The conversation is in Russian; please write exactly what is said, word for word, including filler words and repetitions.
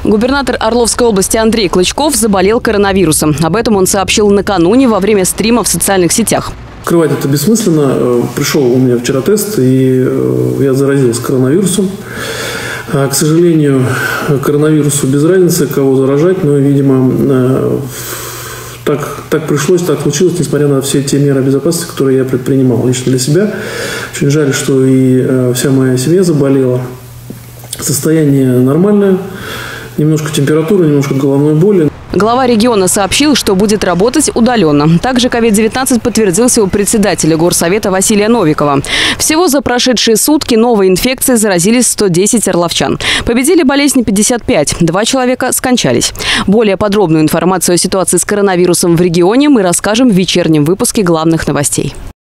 Губернатор Орловской области Андрей Клычков заболел коронавирусом. Об этом он сообщил накануне во время стрима в социальных сетях. Скрывать это бессмысленно. Пришел у меня вчера тест, и я заразился коронавирусом. К сожалению, коронавирусу без разницы, кого заражать, но, видимо, так, так пришлось, так случилось, несмотря на все те меры безопасности, которые я предпринимал лично для себя. Очень жаль, что и вся моя семья заболела. Состояние нормальное, немножко температуры, немножко головной боли. Глава региона сообщил, что будет работать удаленно. Также ковид девятнадцать подтвердился у председателя горсовета Василия Новикова. Всего за прошедшие сутки новой инфекцией заразились сто десять орловчан. Победили болезнь пятьдесят пять. Два человека скончались. Более подробную информацию о ситуации с коронавирусом в регионе мы расскажем в вечернем выпуске главных новостей.